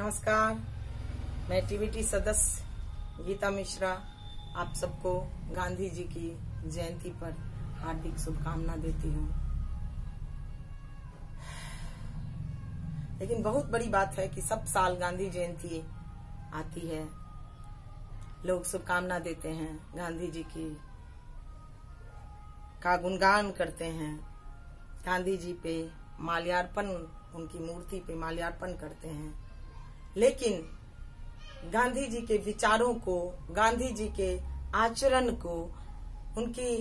नमस्कार, मैं टीवीटी सदस्य गीता मिश्रा आप सबको गांधी जी की जयंती पर हार्दिक शुभकामना देती हूँ। लेकिन बहुत बड़ी बात है कि सब साल गांधी जयंती आती है, लोग शुभकामना देते हैं, गांधी जी की का गुणगान करते हैं, गांधी जी पे माल्यार्पण, उनकी मूर्ति पे माल्यार्पण करते हैं। लेकिन गांधी जी के विचारों को, गांधी जी के आचरण को, उनकी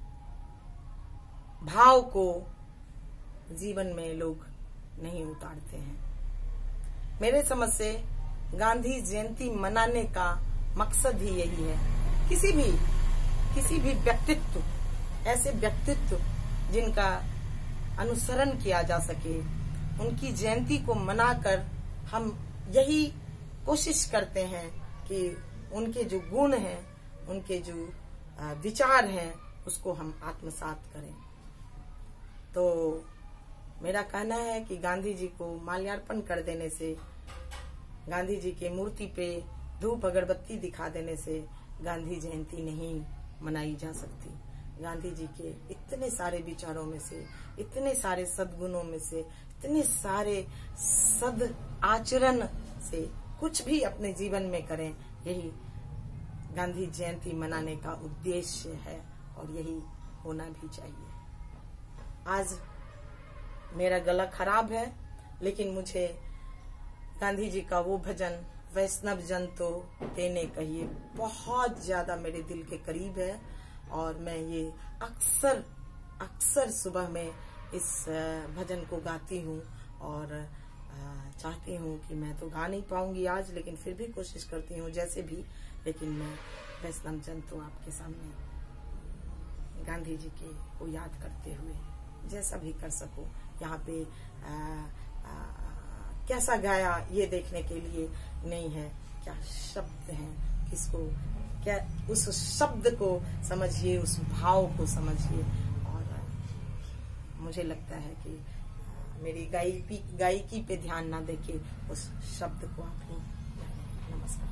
भाव को जीवन में लोग नहीं उतारते हैं। मेरे समझ से गांधी जयंती मनाने का मकसद ही यही है। किसी भी व्यक्तित्व, ऐसे व्यक्तित्व जिनका अनुसरण किया जा सके, उनकी जयंती को मनाकर हम यही कोशिश करते हैं कि उनके जो गुण हैं, उनके जो विचार हैं, उसको हम आत्मसात करें। तो मेरा कहना है कि गांधी जी को माल्यार्पण कर देने से, गांधी जी के मूर्ति पे धूप अगरबत्ती दिखा देने से गांधी जयंती नहीं मनाई जा सकती। गांधी जी के इतने सारे विचारों में से, इतने सारे सद्गुणों में से, इतने सारे सद आचरण से कुछ भी अपने जीवन में करें, यही गांधी जयंती मनाने का उद्देश्य है और यही होना भी चाहिए। आज मेरा गला खराब है, लेकिन मुझे गांधी जी का वो भजन वैष्णव जन तो तेने कहिए बहुत ज्यादा मेरे दिल के करीब है और मैं ये अक्सर सुबह में इस भजन को गाती हूँ और चाहती हूँ कि मैं तो गा नहीं पाऊंगी आज, लेकिन फिर भी कोशिश करती हूँ जैसे भी, लेकिन मैं वैष्णव जन तो आपके सामने गांधी जी के को याद करते हुए जैसा भी कर सकूं। यहाँ पे कैसा गाया ये देखने के लिए नहीं है, क्या शब्द हैं, किसको क्या, उस शब्द को समझिए, उस भाव को समझिए। और मुझे लगता है कि मेरी गायकी पे ध्यान ना देके उस शब्द को आप ही। नमस्कार।